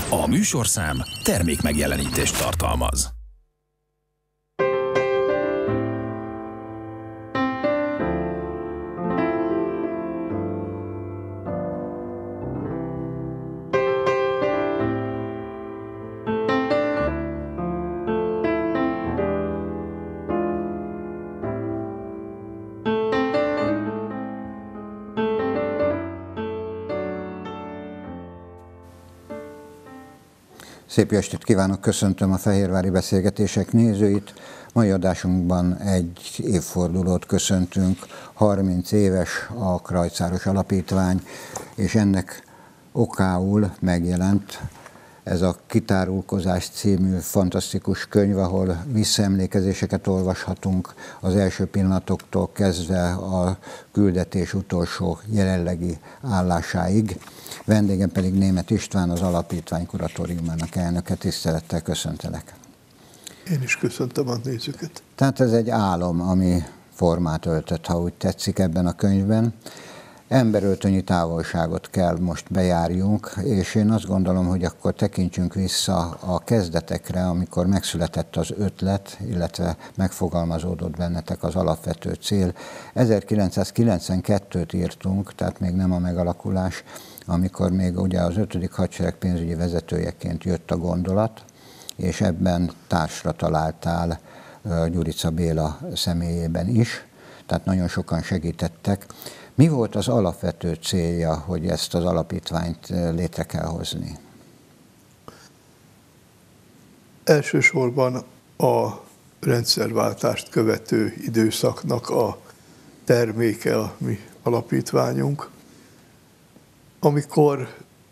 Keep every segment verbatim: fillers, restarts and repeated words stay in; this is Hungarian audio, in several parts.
A műsorszám termékmegjelenítést tartalmaz. Szép estét kívánok, köszöntöm a Fehérvári Beszélgetések nézőit. Mai adásunkban egy évfordulót köszöntünk, harminc éves a Krajcáros Alapítvány, és ennek okául megjelent ez a Kitárulkozás című fantasztikus könyv, ahol visszaemlékezéseket olvashatunk az első pillanatoktól kezdve a küldetés utolsó jelenlegi állásáig. Vendégem pedig Németh István, az alapítvány kuratóriumának elnöke. Tisztelettel köszöntelek. Én is köszöntöm a nézőket. Tehát ez egy álom, ami formát öltött, ha úgy tetszik, ebben a könyvben. Emberöltönyi távolságot kell most bejárjunk, és én azt gondolom, hogy akkor tekintsünk vissza a kezdetekre, amikor megszületett az ötlet, illetve megfogalmazódott bennetek az alapvető cél. ezerkilencszázkilencvenkettőt írtunk, tehát még nem a megalakulás, amikor még ugye az ötödik hadsereg pénzügyi vezetőjeként jött a gondolat, és ebben társra találtál Gyurica Béla személyében is, tehát nagyon sokan segítettek. Mi volt az alapvető célja, hogy ezt az alapítványt létre kell hozni? Elsősorban a rendszerváltást követő időszaknak a terméke a mi alapítványunk, amikor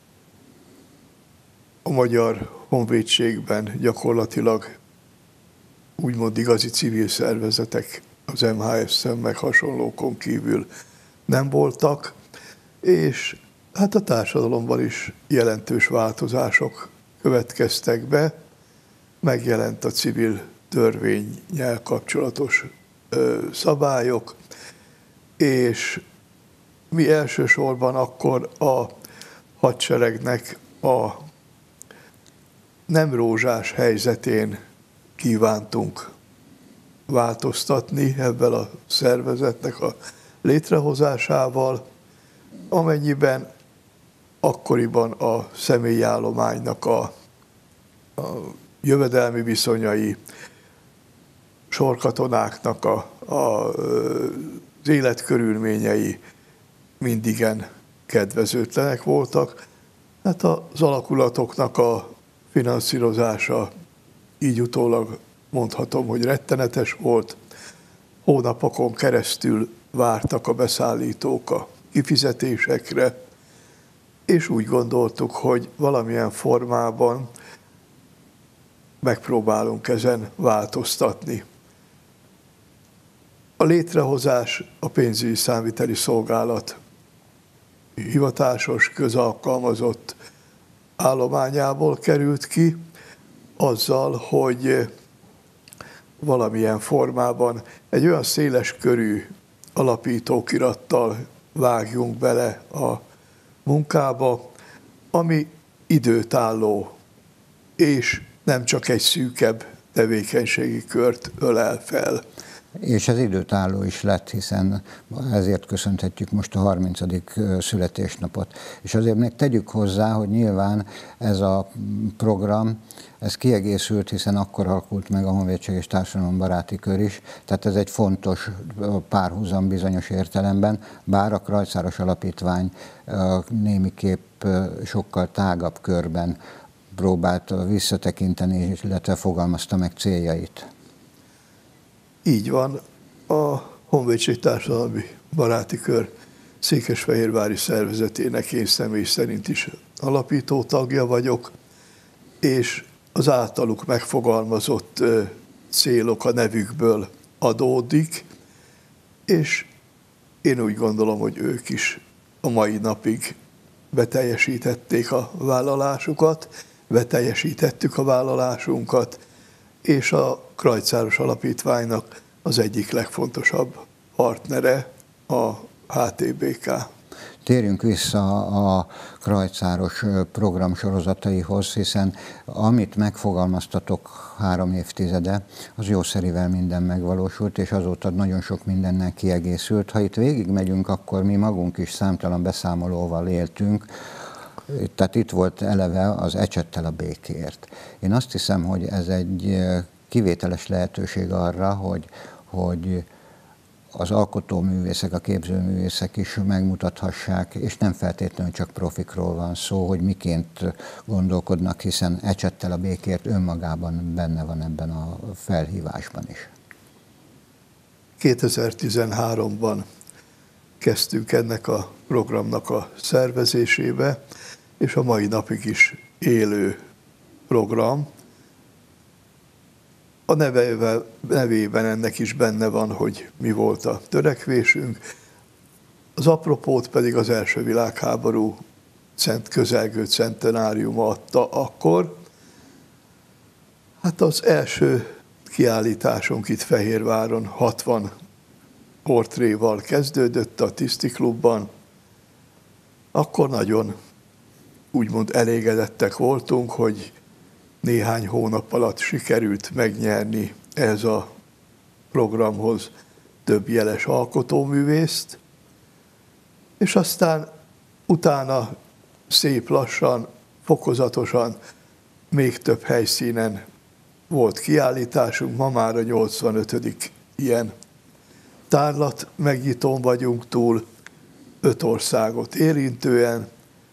a Magyar Honvédségben gyakorlatilag úgymond igazi civil szervezetek, az em há es em meg hasonlókon kívül nem voltak, és hát a társadalomban is jelentős változások következtek be, megjelent a civil törvénnyel kapcsolatos ö, szabályok, és mi elsősorban akkor a hadseregnek a nem rózsás helyzetén kívántunk változtatni ebben a szervezetnek a létrehozásával, amennyiben akkoriban a személyi állománynak a, a jövedelmi viszonyai, sorkatonáknak a, a, az életkörülményei mindigen kedvezőtlenek voltak. Hát az alakulatoknak a finanszírozása így utólag mondhatom, hogy rettenetes volt. Hónapokon keresztül vártak a beszállítók a kifizetésekre, és úgy gondoltuk, hogy valamilyen formában megpróbálunk ezen változtatni. A létrehozás a pénzügyi számviteli szolgálat hivatásos, közalkalmazott állományából került ki, azzal, hogy valamilyen formában egy olyan széles körű alapítókirattal vágjunk bele a munkába, ami időtálló, és nem csak egy szűkebb tevékenységi kört ölel fel. És ez időtálló is lett, hiszen ezért köszönhetjük most a harmincadik születésnapot. És azért még tegyük hozzá, hogy nyilván ez a program, ez kiegészült, hiszen akkor alakult meg a Honvédség és Társadalombaráti Kör is, tehát ez egy fontos párhuzam bizonyos értelemben, bár a Krajcáros Alapítvány némiképp sokkal tágabb körben próbálta visszatekinteni, illetve fogalmazta meg céljait. Így van, a Honvédség Társadalmi Baráti Kör székesfehérvári szervezetének én személy szerint is alapító tagja vagyok, és az általuk megfogalmazott célok a nevükből adódik, és én úgy gondolom, hogy ők is a mai napig beteljesítették a vállalásukat, beteljesítettük a vállalásunkat, és a Krajcáros Alapítványnak az egyik legfontosabb partnere a há té bé ká. térjünk vissza a krajcáros programsorozataihoz, hiszen amit megfogalmaztatok három évtizede, az jószerivel minden megvalósult, és azóta nagyon sok mindennel kiegészült. Ha itt végigmegyünk, akkor mi magunk is számtalan beszámolóval éltünk, tehát itt volt eleve az Ecsettel a békért. Én azt hiszem, hogy ez egy kivételes lehetőség arra, hogy, hogy az alkotóművészek, a képzőművészek is megmutathassák, és nem feltétlenül csak profikról van szó, hogy miként gondolkodnak, hiszen Ecsettel a békért önmagában benne van ebben a felhívásban is. kétezer-tizenháromban kezdtünk ennek a programnak a szervezésébe, és a mai napig is élő program. A nevével, nevében ennek is benne van, hogy mi volt a törekvésünk. Az apropót pedig az első világháború cent, közelgő centenáriuma adta akkor. Hát az első kiállításunk itt Fehérváron hatvan portréval kezdődött a Tiszti Klubban. Akkor nagyon úgymond elégedettek voltunk, hogy néhány hónap alatt sikerült megnyerni ez a programhoz több jeles alkotóművészt, és aztán utána szép lassan, fokozatosan még több helyszínen volt kiállításunk, ma már a nyolcvanötödik ilyen tárlat megnyitón vagyunk túl, öt országot érintően,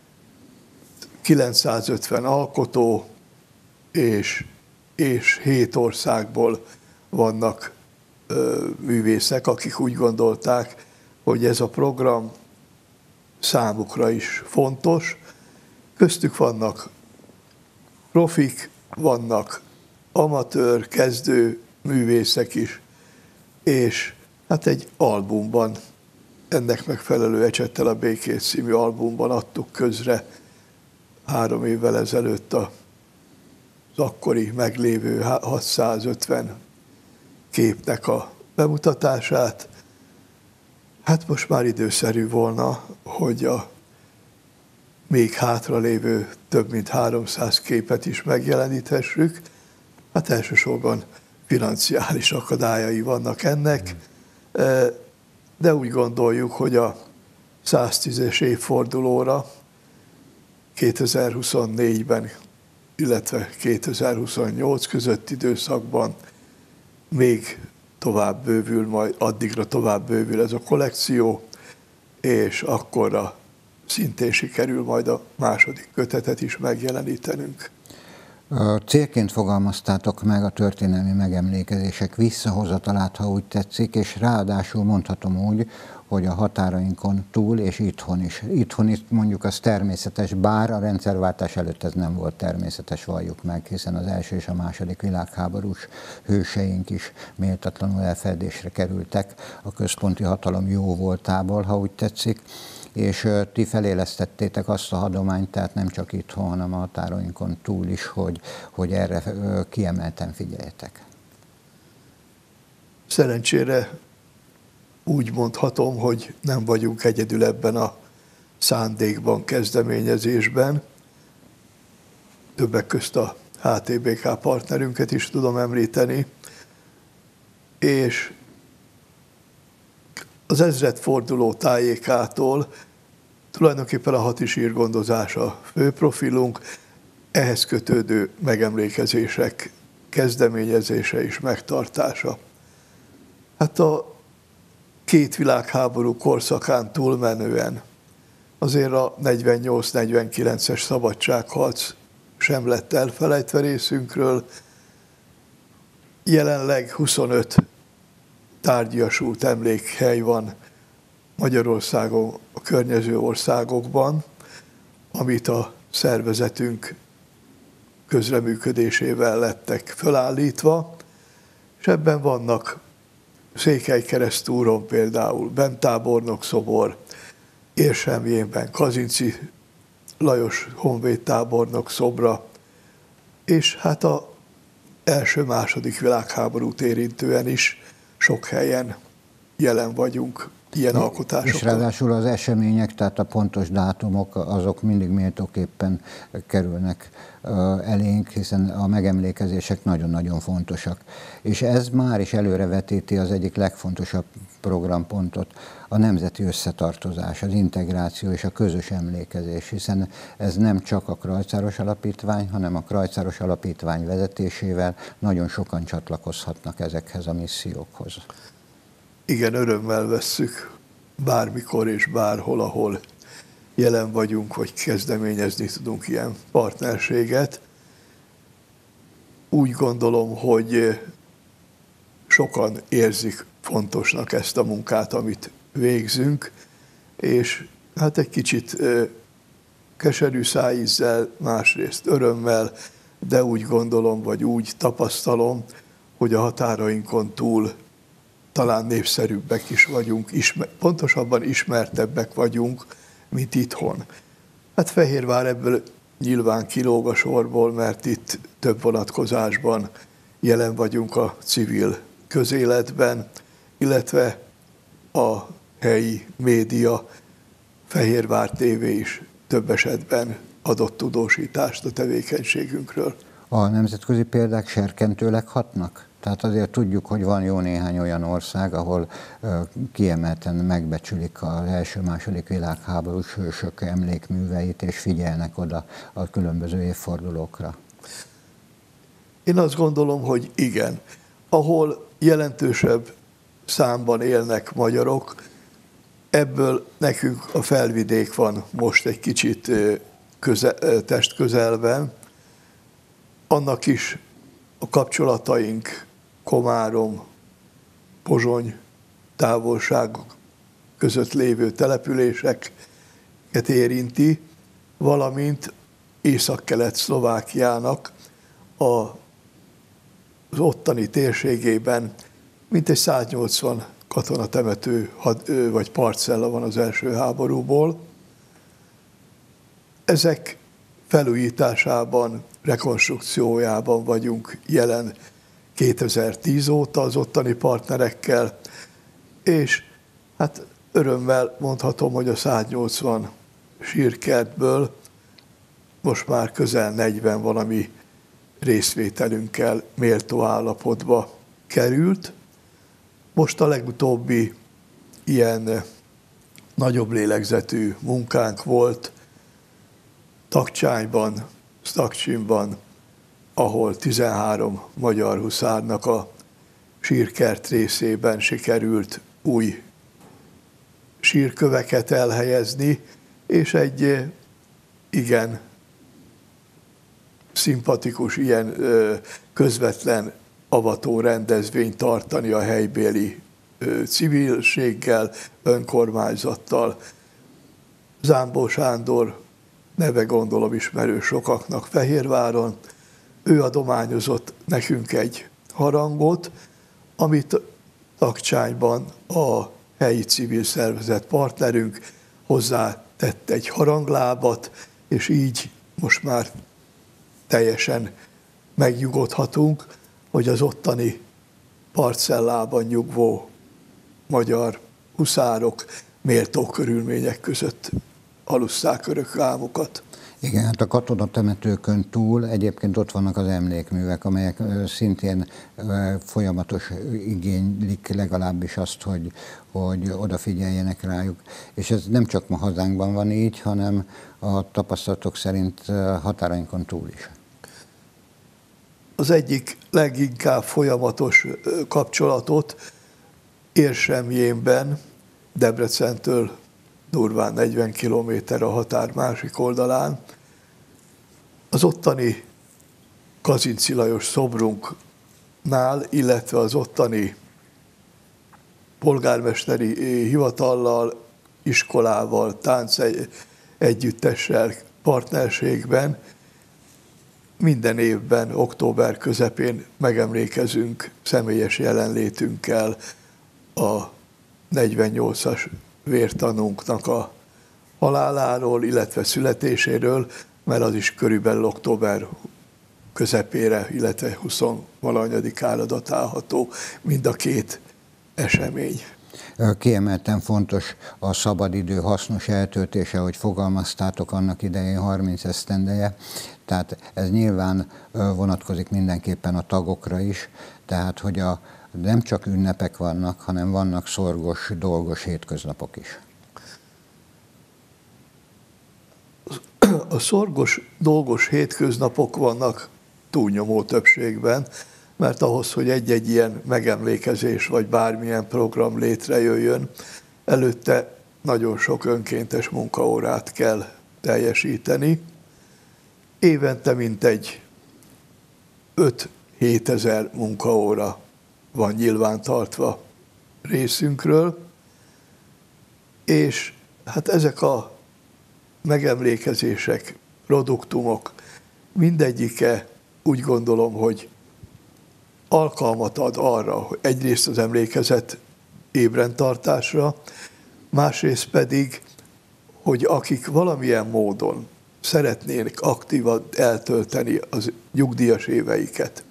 kilencszázötven alkotó, és, és hét országból vannak ö, művészek, akik úgy gondolták, hogy ez a program számukra is fontos. Köztük vannak profik, vannak amatőr, kezdő művészek is, és hát egy albumban, ennek megfelelő Ecsettel a békért című albumban adtuk közre három évvel ezelőtt a az akkori meglévő hatszázötven képnek a bemutatását. Hát most már időszerű volna, hogy a még hátralévő több mint háromszáz képet is megjeleníthessük. Hát elsősorban financiális akadályai vannak ennek, de úgy gondoljuk, hogy a száztízes évfordulóra kétezer-huszonnégyben illetve kétezer-huszonnyolc közötti időszakban még tovább bővül, majd addigra tovább bővül ez a kollekció, és akkorra szintén sikerül majd a második kötetet is megjelenítenünk. Célként fogalmaztátok meg a történelmi megemlékezések visszahozatalát, ha úgy tetszik, és ráadásul mondhatom úgy, hogy a határainkon túl és itthon is. Itthon is mondjuk az természetes, bár a rendszerváltás előtt ez nem volt természetes, valljuk meg, hiszen az első és a második világháborús hőseink is méltatlanul elfedésre kerültek a központi hatalom jó voltából, ha úgy tetszik, és ti felélesztettétek azt a hagyományt, tehát nem csak itthon, hanem a határainkon túl is, hogy, hogy erre kiemelten figyeljetek. Szerencsére úgy mondhatom, hogy nem vagyunk egyedül ebben a szándékban, kezdeményezésben. Többek közt a há té bé ká partnerünket is tudom említeni, és az ezredforduló tájékától tulajdonképpen a hati sírgondozás a fő profilunk, ehhez kötődő megemlékezések kezdeményezése és megtartása. Hát a két világháború korszakán túlmenően azért a negyvennyolc-negyvenkilences szabadságharc sem lett elfelejtve részünkről. Jelenleg huszonöt tárgyasult emlékhely van Magyarországon, a környező országokban, amit a szervezetünk közreműködésével lettek felállítva, és ebben vannak Székelykeresztúron például Benttábornok szobor, Érselmjénben Kazinczy Lajos honvédtábornok szobra, és hát a első-második világháborút érintően is sok helyen jelen vagyunk ilyen alkotásokat. És ráadásul az események, tehát a pontos dátumok, azok mindig méltóképpen kerülnek elénk, hiszen a megemlékezések nagyon-nagyon fontosak. És ez már is előrevetíti az egyik legfontosabb programpontot, a nemzeti összetartozás, az integráció és a közös emlékezés, hiszen ez nem csak a Krajcáros Alapítvány, hanem a Krajcáros Alapítvány vezetésével nagyon sokan csatlakozhatnak ezekhez a missziókhoz. Igen, örömmel vesszük bármikor és bárhol, ahol jelen vagyunk, vagy kezdeményezni tudunk ilyen partnerséget. Úgy gondolom, hogy sokan érzik fontosnak ezt a munkát, amit végzünk, és hát egy kicsit keserű szájízzel, másrészt örömmel, de úgy gondolom, vagy úgy tapasztalom, hogy a határainkon túl talán népszerűbbek is vagyunk, ismer, pontosabban ismertebbek vagyunk, mint itthon. Hát Fehérvár ebből nyilván kilóg a sorból, mert itt több vonatkozásban jelen vagyunk a civil közéletben, illetve a helyi média, Fehérvár té vé is több esetben adott tudósítást a tevékenységünkről. A nemzetközi példák serkentőleg hatnak? Tehát azért tudjuk, hogy van jó néhány olyan ország, ahol kiemelten megbecsülik az első-második világháborús hősök emlékműveit, és figyelnek oda a különböző évfordulókra. Én azt gondolom, hogy igen. Ahol jelentősebb számban élnek magyarok, ebből nekünk a felvidék van most egy kicsit köze, testközelben. Annak is a kapcsolataink Komárom, Pozsony távolságok között lévő településeket érinti, valamint Észak-Kelet-Szlovákiának a, az ottani térségében mintegy száznyolcvan katonatemető vagy parcella van az első háborúból. Ezek felújításában, rekonstrukciójában vagyunk jelen kétezer-tíz óta az ottani partnerekkel, és hát örömmel mondhatom, hogy a száznyolcvan sírkertből most már közel negyven valami részvételünkkel méltó állapotba került. Most a legutóbbi ilyen nagyobb lélegzetű munkánk volt Tagcsányban, Sztakcsinban, ahol tizenhárom magyar huszárnak a sírkert részében sikerült új sírköveket elhelyezni, és egy igen szimpatikus, ilyen közvetlen avató rendezvényt tartani a helybéli civilséggel, önkormányzattal. Zámbó Sándor neve gondolom ismerős sokaknak Fehérváron. Ő adományozott nekünk egy harangot, amit Tagcsányban a helyi civil szervezet partnerünk hozzátett egy haranglábat, és így most már teljesen megnyugodhatunk, hogy az ottani parcellában nyugvó magyar huszárok méltó körülmények között alusszák örök álmukat. Igen, hát a katonatemetőkön túl egyébként ott vannak az emlékművek, amelyek szintén folyamatos igénylik legalábbis azt, hogy, hogy odafigyeljenek rájuk. És ez nem csak ma hazánkban van így, hanem a tapasztalatok szerint határainkon túl is. Az egyik leginkább folyamatos kapcsolatot Érsemjénben, Debrecentől durván negyven kilométer a határ másik oldalán, az ottani Kazinczy Lajos szobrunknál, illetve az ottani polgármesteri hivatallal, iskolával, tánc együttessel, partnerségben minden évben, október közepén megemlékezünk személyes jelenlétünkkel a negyvennyolcas vértanunknak a haláláról, illetve születéséről, mert az is körülbelül október közepére, illetve huszonvalahanyadikára datálható mind a két esemény. Kiemelten fontos a szabadidő hasznos eltöltése, hogy fogalmaztátok annak idején harminc esztendeje, tehát ez nyilván vonatkozik mindenképpen a tagokra is, tehát hogy a, nem csak ünnepek vannak, hanem vannak szorgos, dolgos hétköznapok is. A szorgos, dolgos hétköznapok vannak túlnyomó többségben, mert ahhoz, hogy egy-egy ilyen megemlékezés vagy bármilyen program létrejöjjön, előtte nagyon sok önkéntes munkaórát kell teljesíteni. Évente mintegy öt-hét ezer munkaóra van nyilvántartva részünkről, és hát ezek a megemlékezések, produktumok mindegyike úgy gondolom, hogy alkalmat ad arra, hogy egyrészt az emlékezet ébrentartásra, másrészt pedig, hogy akik valamilyen módon szeretnének aktívan eltölteni az nyugdíjas éveiket,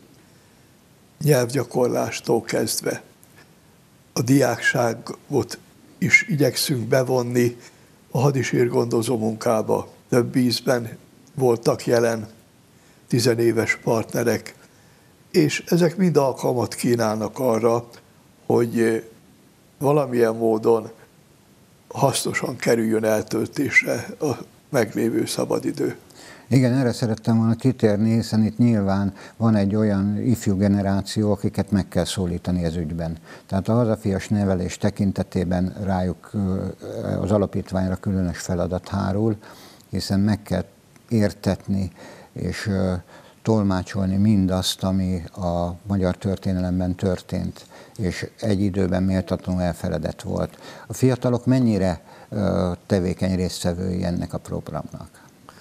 nyelvgyakorlástól kezdve, a diákságot is igyekszünk bevonni a hadisírgondozó munkába. Több ízben voltak jelen tizenéves partnerek, és ezek mind alkalmat kínálnak arra, hogy valamilyen módon hasznosan kerüljön eltöltésre a meglévő szabadidő. Igen, erre szerettem volna kitérni, hiszen itt nyilván van egy olyan ifjú generáció, akiket meg kell szólítani ez ügyben. Tehát a hazafias nevelés tekintetében rájuk az alapítványra különös feladat hárul, hiszen meg kell értetni és tolmácsolni mindazt, ami a magyar történelemben történt, és egy időben méltatlanul elfeledett volt. A fiatalok mennyire tevékeny résztvevői ennek a programnak?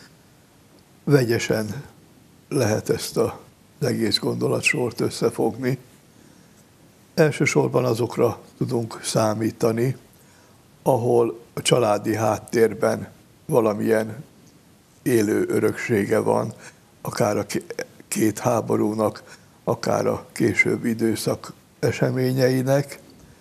Vegyesen lehet ezt az egész gondolatsort összefogni. Elsősorban azokra tudunk számítani, ahol a családi háttérben valamilyen élő öröksége van, akár a két háborúnak, akár a későbbi időszak eseményeinek.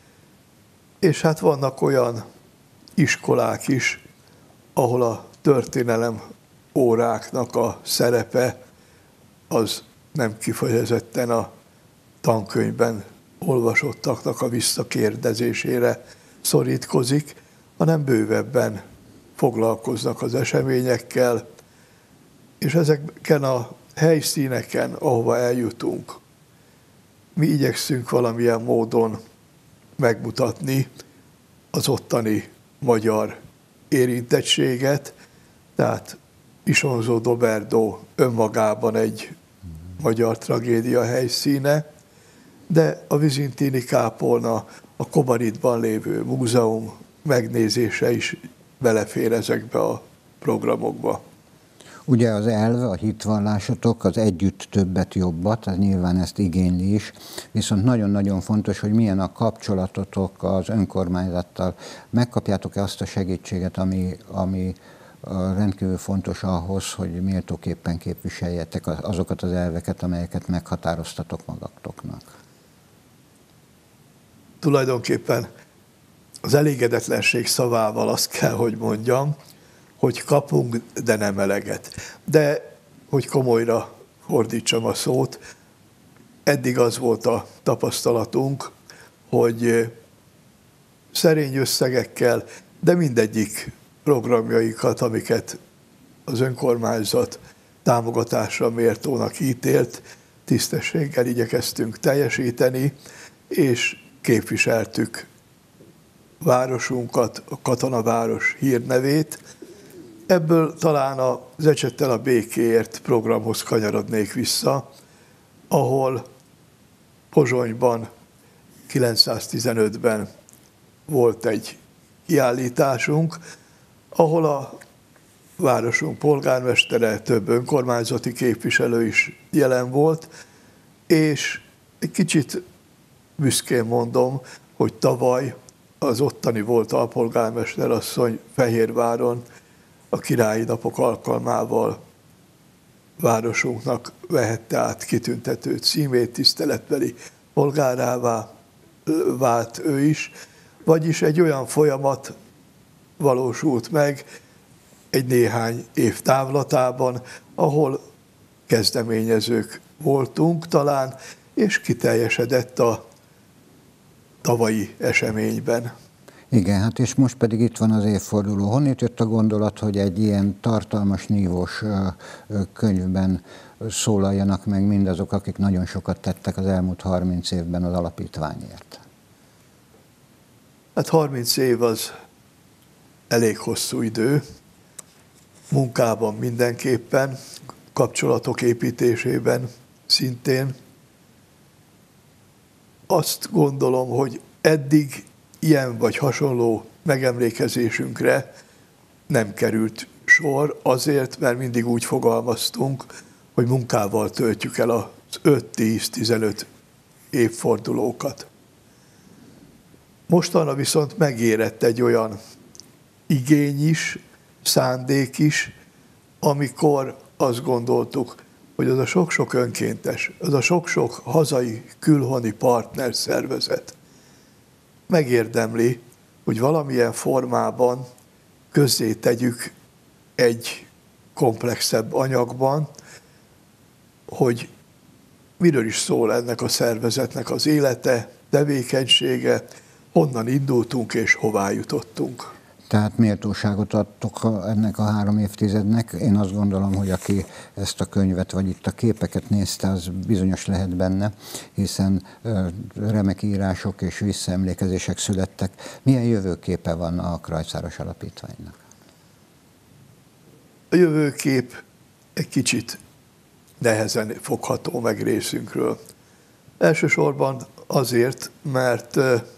És hát vannak olyan iskolák is, ahol a történelem óráknak a szerepe az nem kifejezetten a tankönyvben olvasottaknak a visszakérdezésére szorítkozik, hanem bővebben foglalkoznak az eseményekkel, és ezeken a helyszíneken, ahova eljutunk, mi igyekszünk valamilyen módon megmutatni az ottani magyar érintettséget, tehát Isonzó-Doberdo önmagában egy magyar tragédia helyszíne, de a vizintini kápolna, a Kobaridban lévő múzeum megnézése is belefér ezekbe a programokba. Ugye az elv, a hitvallásotok az együtt többet jobbat, az nyilván ezt igényli is, viszont nagyon-nagyon fontos, hogy milyen a kapcsolatotok az önkormányzattal. Megkapjátok-e azt a segítséget, ami, ami rendkívül fontos ahhoz, hogy méltóképpen képviseljetek azokat az elveket, amelyeket meghatároztatok magatoknak? Tulajdonképpen az elégedetlenség szavával azt kell, hogy mondjam, hogy kapunk, de nem eleget. De, hogy komolyra fordítsam a szót, eddig az volt a tapasztalatunk, hogy szerény összegekkel, de mindegyik programjaikat, amiket az önkormányzat támogatásra mértónak ítélt, tisztességgel igyekeztünk teljesíteni, és képviseltük városunkat, a Katonaváros hírnevét. Ebből talán az Ecsettel a békéért programhoz kanyarodnék vissza, ahol Pozsonyban kilencszáztizenötben volt egy kiállításunk, ahol a városunk polgármestere, több önkormányzati képviselő is jelen volt, és egy kicsit büszkén mondom, hogy tavaly az ottani volt alpolgármester asszony Fehérváron a királyi napok alkalmával városunknak vehette át kitüntető címét, tiszteletbeli polgárává vált ő is, Vagyis egy olyan folyamat valósult meg egy néhány év távlatában, ahol kezdeményezők voltunk talán, és kiteljesedett a tavalyi eseményben. Igen, hát és most pedig itt van az évforduló. Honnét jött a gondolat, hogy egy ilyen tartalmas, nívós könyvben szólaljanak meg mindazok, akik nagyon sokat tettek az elmúlt harminc évben az alapítványért? Hát harminc év az elég hosszú idő, munkában mindenképpen, kapcsolatok építésében szintén. Azt gondolom, hogy eddig ilyen vagy hasonló megemlékezésünkre nem került sor, azért, mert mindig úgy fogalmaztunk, hogy munkával töltjük el az öt-tíz-tizenöt évfordulókat. Mostanra viszont megérett egy olyan igény is, szándék is, amikor azt gondoltuk, hogy az a sok-sok önkéntes, az a sok-sok hazai, külhoni partner szervezet megérdemli, hogy valamilyen formában közzé tegyük egy komplexebb anyagban, hogy miről is szól ennek a szervezetnek az élete, tevékenysége, honnan indultunk és hová jutottunk. Tehát méltóságot adtok ennek a három évtizednek. Én azt gondolom, hogy aki ezt a könyvet, vagy itt a képeket nézte, az bizonyos lehet benne, hiszen remek írások és visszaemlékezések születtek. Milyen jövőképe van a Krajcáros Alapítványnak? A jövőkép egy kicsit nehezen fogható meg részünkről. Elsősorban azért, mert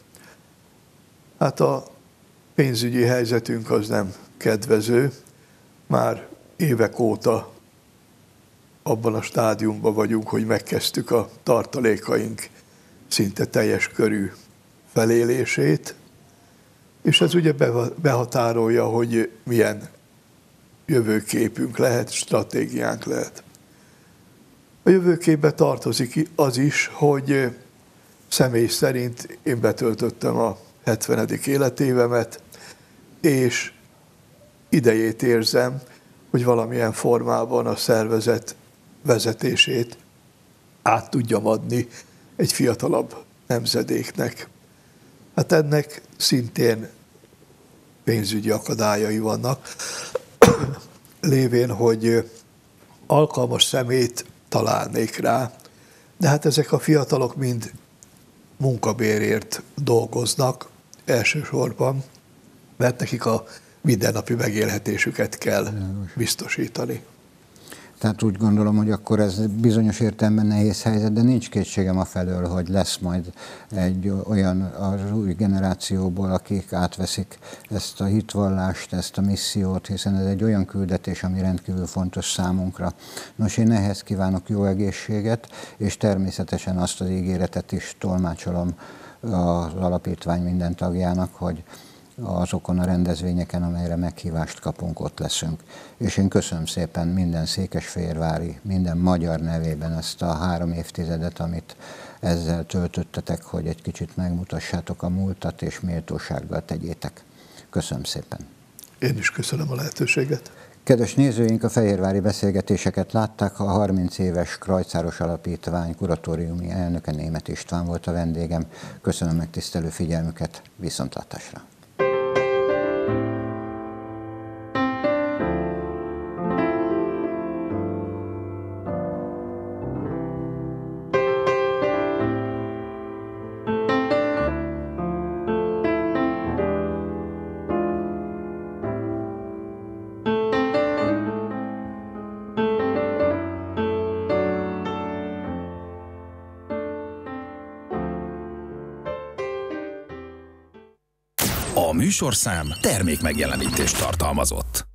hát a pénzügyi helyzetünk az nem kedvező. Már évek óta abban a stádiumban vagyunk, hogy megkezdtük a tartalékaink szinte teljes körű felélését, és ez ugye behatárolja, hogy milyen jövőképünk lehet, stratégiánk lehet. A jövőképbe tartozik az is, hogy személy szerint én betöltöttem a hetvenedik életévemet, és idejét érzem, hogy valamilyen formában a szervezet vezetését át tudjam adni egy fiatalabb nemzedéknek. Hát ennek szintén pénzügyi akadályai vannak, lévén, hogy alkalmas szemét találnék rá, de hát ezek a fiatalok mind munkabérért dolgoznak elsősorban, mert nekik a mindennapi megélhetésüket kell biztosítani. Tehát úgy gondolom, hogy akkor ez bizonyos értelemben nehéz helyzet, de nincs kétségem afelől, hogy lesz majd egy olyan az új generációból, akik átveszik ezt a hitvallást, ezt a missziót, hiszen ez egy olyan küldetés, ami rendkívül fontos számunkra. Nos, én ehhez kívánok jó egészséget, és természetesen azt az ígéretet is tolmácsolom az alapítvány minden tagjának, hogy azokon a rendezvényeken, amelyre meghívást kapunk, ott leszünk. És én köszönöm szépen minden székesfehérvári, minden magyar nevében ezt a három évtizedet, amit ezzel töltöttetek, hogy egy kicsit megmutassátok a múltat, és méltósággal tegyétek. Köszönöm szépen. Én is köszönöm a lehetőséget. Kedves nézőink, a fehérvári beszélgetéseket látták, a harminc éves Krajcáros Alapítvány kuratóriumi elnöke, Németh István volt a vendégem. Köszönöm megtisztelő figyelmüket, viszontlátásra! A műsorszám termék megjelenítést tartalmazott.